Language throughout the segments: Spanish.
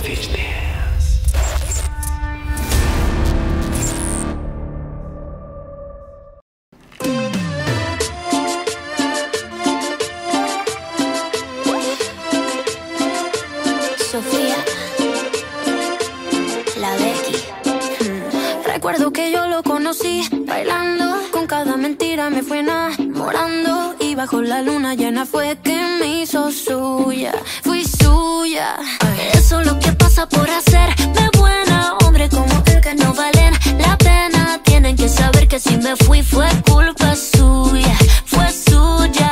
Sofía, la Becky. Recuerdo que yo lo conocí bailando, con cada mentira me fue enamorando, y bajo la luna llena fue que me hizo suya, fui suya. Eso es lo que pasa por hacerme buena, hombre como él que no valen la pena. Tienen que saber que si me fui fue culpa suya, fue suya.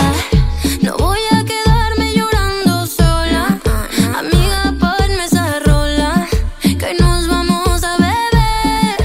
No voy a quedarme llorando sola, amiga, ponme esa rola, que hoy nos vamos a beber.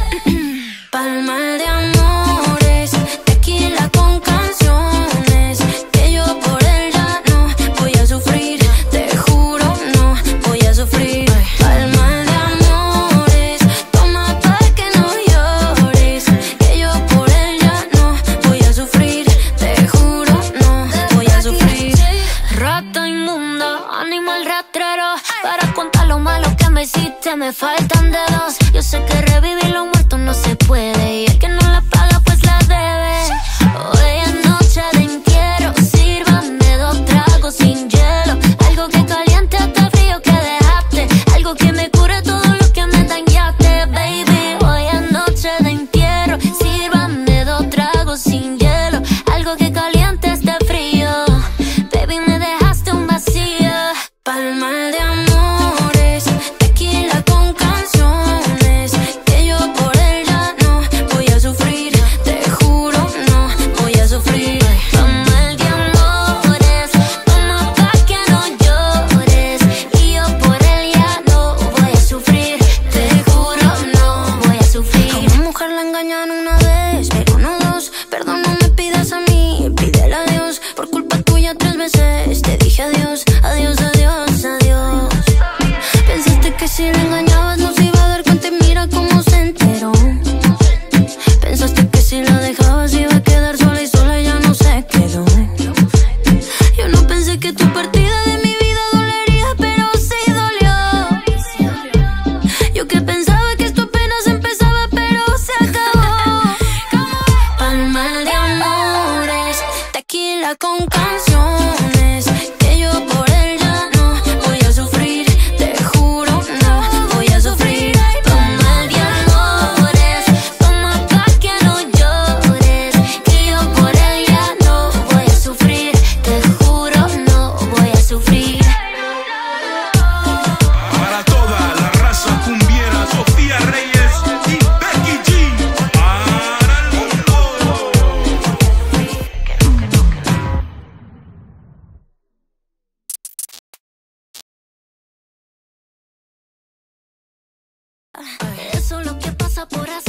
Palma de amores, tequila con canciones, que yo por él ya no voy a sufrir, te juro no voy a sufrir. Palma de amores, toma pa' que no llores, que yo por él ya no voy a sufrir, te juro no voy a sufrir. Rata inmunda, animal rastrero, para contar lo malo que me hiciste me faltan dedos. Yo sé que revivir lo muerto no se puede, y el que no la paga pues la debe. Hoy es noche de entierro, sírvame 2 tragos sin hielo, algo que caliente hasta el frío que dejaste, algo que me cure todo lo que me dañaste, baby. Hoy es noche de entierro, sírvame 2 tragos sin hielo, algo que caliente hasta el frío, baby, me dejaste un vacío. Palma de amores, tequila con canciones, que yo por él ya no voy a sufrir, te juro no voy a sufrir. Palma de amores, toma pa' que no llores, y yo por él ya no voy a sufrir, te juro no voy a sufrir. A una mujer la engañan una vez, pero no 2. Perdón, no me pidas a mí, pídele a Dios. Por culpa tuya 3 veces te dije adiós, adiós, adiós, adiós. Pensaste que si la engañabas no se iba a dar cuenta y mira cómo se enteró. Pensaste que si la dejabas iba a quedar sola y sola ya no se quedó. Yo no pensé que tu partida de mi vida dolería, pero sí dolió. Yo que pensaba que esto apenas empezaba, pero se acabó. Palma de amores, tequila con canciones, que yo por él ya no voy a sufrir, te juro no voy a sufrir. Palma de amores, toma pa' que no llores, que yo por él ya no voy a sufrir, te juro no voy a sufrir. Para toda la raza cumbiera, Sofía Reyes y Becky G. Para el mundo. Eso es lo que pasa por hacer